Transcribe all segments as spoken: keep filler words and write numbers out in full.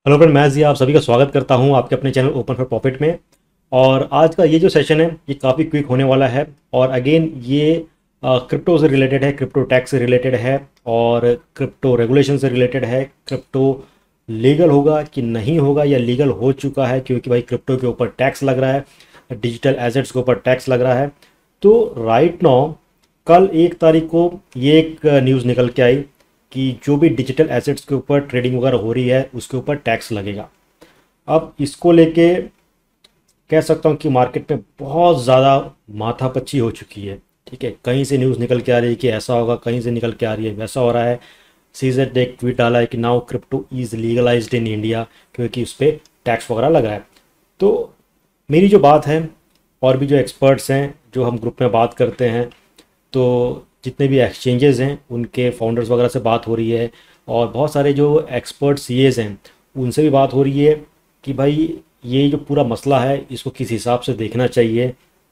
Hello friend, मैं जी आप सभी का स्वागत करता हूं आपके अपने चैनल ओपन फॉर प्रॉफिट में। और आज का ये जो सेशन है ये काफ़ी क्विक होने वाला है। और अगेन ये क्रिप्टो से रिलेटेड है, क्रिप्टो टैक्स से रिलेटेड है और क्रिप्टो रेगुलेशन से रिलेटेड है। क्रिप्टो लीगल होगा कि नहीं होगा या लीगल हो चुका है, क्योंकि भाई क्रिप्टो के ऊपर टैक्स लग रहा है, डिजिटल एसेट्स के ऊपर टैक्स लग रहा है। तो राइट नाउ कल एक तारीख को ये एक न्यूज़ निकल के आई कि जो भी डिजिटल एसेट्स के ऊपर ट्रेडिंग वगैरह हो रही है उसके ऊपर टैक्स लगेगा। अब इसको लेके कह सकता हूँ कि मार्केट में बहुत ज़्यादा माथापच्ची हो चुकी है। ठीक है, कहीं से न्यूज़ निकल के आ रही है कि ऐसा होगा, कहीं से निकल के आ रही है वैसा हो रहा है। सीजेड ने एक ट्वीट डाला है कि now crypto is legalized in India, क्योंकि उस पर टैक्स वगैरह लग रहा है। तो मेरी जो बात है, और भी जो एक्सपर्ट्स हैं जो हम ग्रुप में बात करते हैं, तो जितने भी एक्सचेंजेस हैं उनके फाउंडर्स वगैरह से बात हो रही है और बहुत सारे जो एक्सपर्ट सीएज हैं उनसे भी बात हो रही है कि भाई ये जो पूरा मसला है इसको किस हिसाब से देखना चाहिए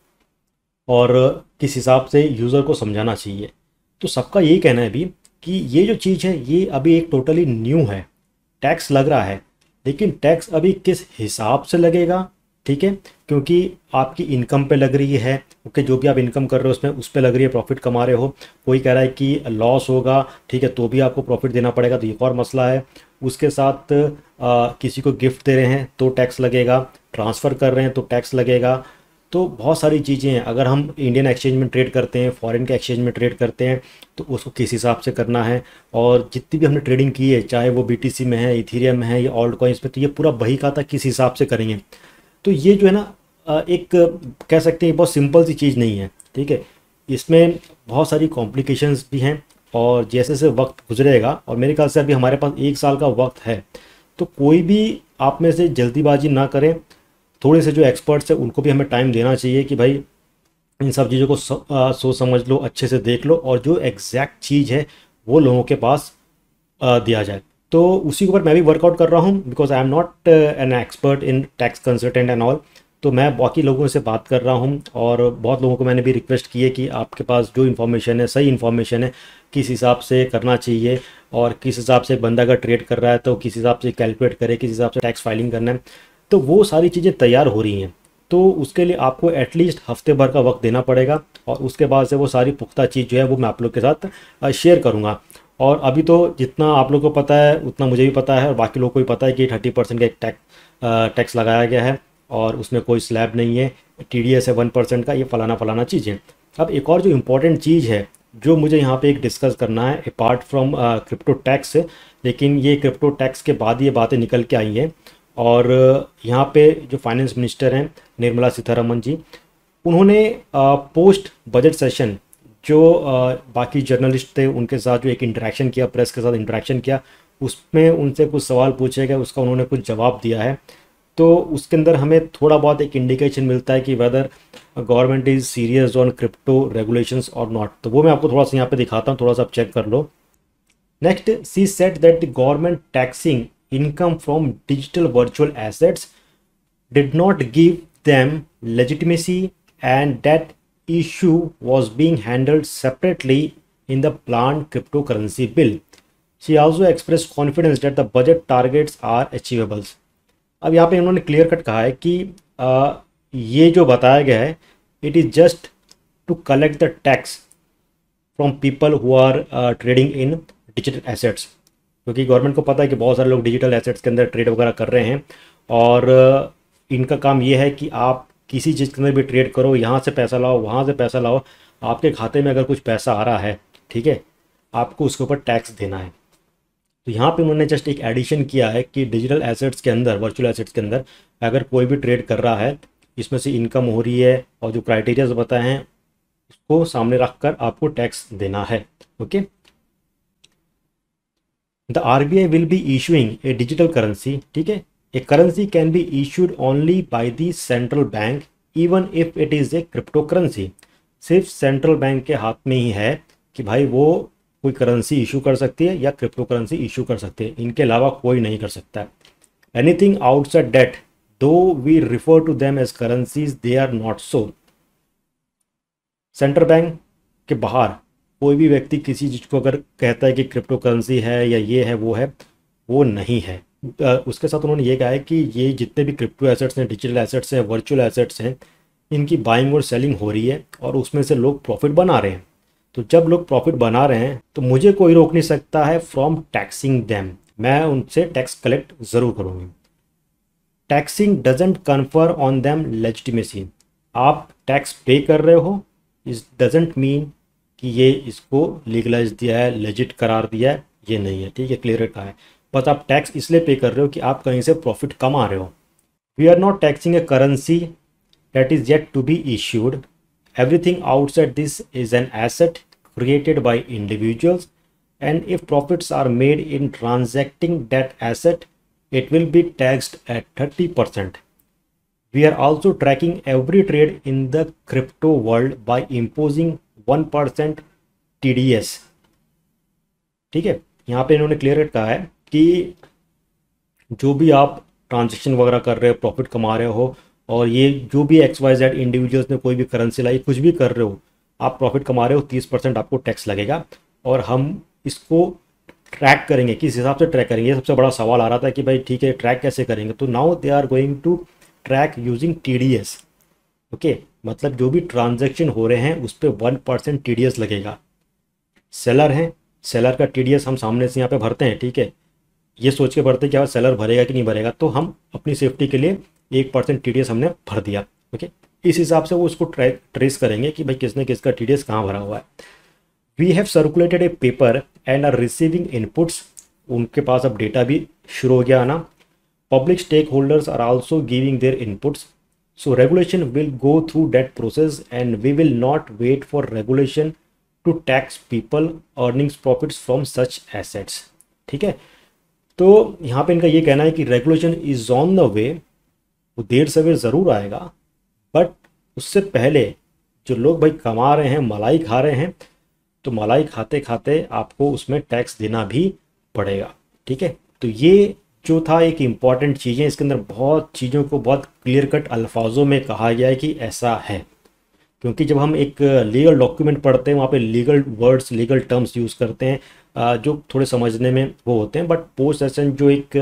और किस हिसाब से यूज़र को समझाना चाहिए। तो सबका यही कहना है अभी कि ये जो चीज़ है ये अभी एक टोटली न्यू है। टैक्स लग रहा है, लेकिन टैक्स अभी किस हिसाब से लगेगा, ठीक है, क्योंकि आपकी इनकम पे लग रही है। ओके, जो भी आप इनकम कर रहे हो उसमें उस पे लग रही है, प्रॉफिट कमा रहे हो। कोई कह रहा है कि लॉस होगा, ठीक है, तो भी आपको प्रॉफिट देना पड़ेगा, तो एक और मसला है। उसके साथ आ, किसी को गिफ्ट दे रहे हैं तो टैक्स लगेगा, ट्रांसफ़र कर रहे हैं तो टैक्स लगेगा। तो बहुत सारी चीज़ें हैं। अगर हम इंडियन एक्सचेंज में ट्रेड करते हैं, फॉरेन के एक्सचेंज में ट्रेड करते हैं, तो उसको किस हिसाब से करना है। और जितनी भी हमने ट्रेडिंग की है, चाहे वो बीटीसी में है, इथीरियम में है या ऑल्ट कॉइन्स में, तो ये पूरा बही खाता किस हिसाब से करेंगे। तो ये जो है ना अ, एक कह सकते हैं बहुत सिंपल सी चीज़ नहीं है। ठीक है, इसमें बहुत सारी कॉम्प्लिकेशंस भी हैं। और जैसे जैसे वक्त गुजरेगा, और मेरे ख्याल से अभी हमारे पास एक साल का वक्त है, तो कोई भी आप में से जल्दीबाजी ना करें। थोड़े से जो एक्सपर्ट्स हैं उनको भी हमें टाइम देना चाहिए कि भाई इन सब चीज़ों को सो, आ, सोच समझ लो, अच्छे से देख लो, और जो एग्जैक्ट चीज़ है वो लोगों के पास आ, दिया जाए। तो उसी के ऊपर मैं भी वर्कआउट कर रहा हूँ, because I am not an expert in tax consultant and all. तो मैं बाकी लोगों से बात कर रहा हूँ, और बहुत लोगों को मैंने भी रिक्वेस्ट की है कि आपके पास जो इन्फॉर्मेशन है, सही इन्फॉर्मेशन है, किस हिसाब से करना चाहिए, और किस हिसाब से बंदा अगर ट्रेड कर रहा है तो किस हिसाब से कैलकुलेट करे, किस हिसाब से टैक्स फाइलिंग करना है। तो वो सारी चीज़ें तैयार हो रही हैं। तो उसके लिए आपको एटलीस्ट हफ्ते भर का वक्त देना पड़ेगा, और उसके बाद से वो सारी पुख्ता चीज़ जो है वो मैं आप लोग के साथ शेयर करूँगा। और अभी तो जितना आप लोग को पता है उतना मुझे भी पता है, और बाकी लोगों को भी पता है कि थर्टी परसेंट का एक टैक्स टैक्स लगाया गया है, और उसमें कोई स्लैब नहीं है, टी डी एस है वन परसेंट का, ये फलाना फलाना चीज़ें। अब एक और जो इम्पोर्टेंट चीज़ है जो मुझे यहाँ पे एक डिस्कस करना है, अपार्ट फ्रॉम क्रिप्टो टैक्स, लेकिन ये क्रिप्टो टैक्स के बाद ये बातें निकल के आई हैं। और uh, यहाँ पे जो फाइनेंस मिनिस्टर हैं निर्मला सीतारमन जी, उन्होंने पोस्ट बजट सेशन जो अ, बाकी जर्नलिस्ट थे उनके साथ जो एक इंटरेक्शन किया, प्रेस के साथ इंटरेक्शन किया, उसमें उनसे कुछ सवाल पूछे गए, उसका उन्होंने कुछ जवाब दिया है। तो उसके अंदर हमें थोड़ा बहुत एक इंडिकेशन मिलता है कि whether government is serious on crypto regulations और नॉट। तो वो मैं आपको थोड़ा सा यहाँ पे दिखाता हूँ, थोड़ा सा आप चेक कर लो। Next, she said that the government taxing income from digital virtual assets did not give them legitimacy, and that issue was being handled separately in the planned cryptocurrency bill. She also expressed confidence that the budget targets are achievable. अब यहाँ पे इन्होंने clear cut कहा है कि आ, ये जो बताया गया है, it is just to collect the tax from people who are trading in digital assets, क्योंकि गवर्नमेंट को पता है कि बहुत सारे लोग डिजिटल एसेट्स के अंदर ट्रेड वगैरह कर रहे हैं। और uh, इनका काम ये है कि आप किसी चीज़ के अंदर भी ट्रेड करो, यहाँ से पैसा लाओ, वहाँ से पैसा लाओ, आपके खाते में अगर कुछ पैसा आ रहा है, ठीक है, आपको उसके ऊपर टैक्स देना है। तो यहाँ पे उन्होंने जस्ट एक एडिशन किया है कि डिजिटल एसेट्स के अंदर, वर्चुअल एसेट्स के अंदर अगर कोई भी ट्रेड कर रहा है, इसमें से इनकम हो रही है और जो क्राइटेरियाज बताए हैं उसको सामने रखकर आपको टैक्स देना है। Okay, the R B I will be issuing a digital currency, ठीक है, a currency can be issued only by the central bank even if it is a crypto currency. सिर्फ सेंट्रल बैंक के हाथ में ही है कि भाई वो कोई करेंसी इशू कर सकती है या क्रिप्टो करेंसी इशू कर सकती है, इनके अलावा कोई नहीं कर सकता है। Anything outside that though we refer to them as currencies, they are not so. Central bank के बाहर कोई भी व्यक्ति किसी चीज़ को अगर कहता है कि क्रिप्टो करेंसी है या ये है वो है, वो नहीं है। उसके साथ उन्होंने ये कहा है कि ये जितने भी क्रिप्टो एसेट्स हैं, डिजिटल एसेट्स हैं, वर्चुअल एसेट्स हैं, इनकी बाइंग और सेलिंग हो रही है और उसमें से लोग प्रॉफिट बना रहे हैं। तो जब लोग प्रॉफिट बना रहे हैं तो मुझे कोई रोक नहीं सकता है फ्रॉम टैक्सिंग देम, मैं उनसे टैक्स कलेक्ट ज़रूर करूँगी। Taxing doesn't confer on them legitimacy, आप टैक्स पे कर रहे हो इस डजेंट मीन कि ये इसको लीगलाइज दिया है, लेजिट करार दिया है, ये नहीं है, ठीक है, क्लियर कहा है। बस आप टैक्स इसलिए पे कर रहे हो कि आप कहीं से प्रॉफिट कमा रहे हो। We are not taxing a currency that is yet to be issued, everything outside this is an asset created by individuals, and if profits are made in transacting that asset, it will be taxed at thirty percent. We are also tracking every trade in the crypto world by imposing one percent T D S. ठीक है, यहाँ पे इन्होंने clear कहा है कि जो भी आप ट्रांजेक्शन वगैरह कर रहे हो, प्रॉफिट कमा रहे हो, और ये जो भी एक्स वाई जेड इंडिविजुअल्स ने कोई भी करेंसी लाई, कुछ भी कर रहे हो, आप प्रॉफिट कमा रहे हो, तीस परसेंट आपको टैक्स लगेगा। और हम इसको ट्रैक करेंगे, किस हिसाब से ट्रैक करेंगे, ये सबसे बड़ा सवाल आ रहा था कि भाई ठीक है ट्रैक कैसे करेंगे। तो now they are going to track using T D S. Okay, मतलब जो भी ट्रांजेक्शन हो रहे हैं उस पर one percent T D S लगेगा। सेलर हैं, सेलर का टी डी एस हम सामने से यहाँ पे भरते हैं, ठीक है, ये सोच के भरते हैं कि सेलर भरेगा कि नहीं भरेगा, तो हम अपनी सेफ्टी के लिए एक परसेंट टी डी एस हमने भर दिया। ओके, इस हिसाब से वो उसको ट्रैक ट्रेस करेंगे कि भाई किसने किसका टी डी एस कहाँ भरा हुआ है। We have circulated a paper and are receiving inputs, उनके पास अब डेटा भी शुरू हो गया आना। Public stake holders are also giving their inputs, so regulation will go through that process and we will not wait for regulation to tax people earnings profits from such assets. ठीक है, तो यहाँ पे इनका ये कहना है कि regulation is on the way, वो देर सवेर ज़रूर आएगा, बट उससे पहले जो लोग भाई कमा रहे हैं, मलाई खा रहे हैं, तो मलाई खाते खाते आपको उसमें टैक्स देना भी पड़ेगा। ठीक है, तो ये जो था एक इम्पॉर्टेंट चीज़ें, इसके अंदर बहुत चीज़ों को बहुत क्लियर कट अल्फाजों में कहा गया है कि ऐसा है। क्योंकि जब हम एक लीगल डॉक्यूमेंट पढ़ते हैं वहाँ पे legal words, legal terms use करते हैं जो थोड़े समझने में वो होते हैं, बट पोस्ट सेशन जो एक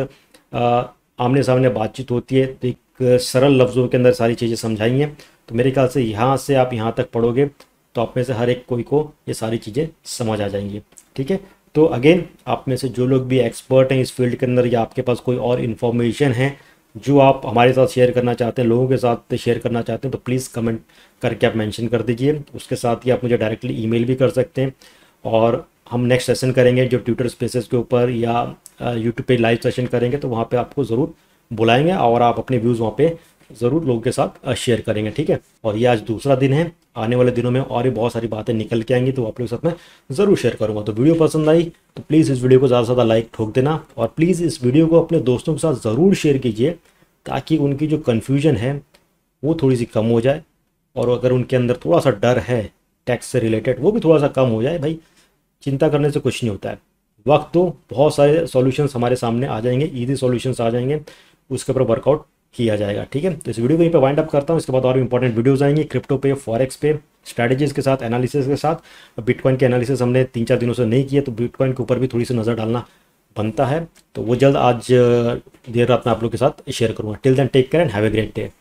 आमने सामने बातचीत होती है तो एक सरल लफ्ज़ों के अंदर सारी चीज़ें समझाई हैं। तो मेरे ख्याल से यहाँ से आप यहाँ तक पढ़ोगे तो आप में से हर एक कोई को ये सारी चीज़ें समझ आ जाएंगी। ठीक है, तो अगेन आप में से जो लोग भी एक्सपर्ट हैं इस फील्ड के अंदर, या आपके पास कोई और इन्फॉर्मेशन है जो आप हमारे साथ शेयर करना चाहते हैं, लोगों के साथ शेयर करना चाहते हैं, तो प्लीज़ कमेंट करके आप मेंशन कर दीजिए। उसके साथ ही आप मुझे डायरेक्टली ईमेल भी कर सकते हैं, और हम नेक्स्ट सेशन करेंगे जो ट्विटर स्पेसेस के ऊपर या यूट्यूब पे लाइव सेशन करेंगे, तो वहाँ पे आपको ज़रूर बुलाएंगे और आप अपने व्यूज़ वहाँ पे ज़रूर लोगों के साथ शेयर करेंगे। ठीक है, और ये आज दूसरा दिन है, आने वाले दिनों में और भी बहुत सारी बातें निकल के आएंगी, तो आप लोगों के साथ मैं ज़रूर शेयर करूँगा। तो वीडियो पसंद आई तो प्लीज़ इस वीडियो को ज़्यादा से ज़्यादा लाइक ठोक देना, और प्लीज़ इस वीडियो को अपने दोस्तों के साथ ज़रूर शेयर कीजिए ताकि उनकी जो कन्फ्यूजन है वो थोड़ी सी कम हो जाए, और अगर उनके अंदर थोड़ा सा डर है टैक्स से रिलेटेड वो भी थोड़ा सा कम हो जाए। भाई चिंता करने से कुछ नहीं होता है, वक्त तो बहुत सारे सॉल्यूशंस हमारे सामने आ जाएंगे, ईजी सॉल्यूशंस आ जाएंगे, उसके ऊपर वर्कआउट किया जाएगा। ठीक है, तो इस वीडियो को यहीं पे वाइंड अप करता हूँ। इसके बाद और भी इंपॉर्टेंट वीडियोस आएंगी क्रिप्टो पे, फॉरेक्स पे, स्ट्रैटेजीज के साथ, एनालिसिस के साथ। बिटकॉइन के एनालिसिस हमने तीन चार दिनों से नहीं किया, तो बिटकॉइन के ऊपर भी थोड़ी सी नज़र डालना बनता है, तो वो जल्द आज देर रात में आप लोग के साथ शेयर करूँगा। Till then take care and have a great day.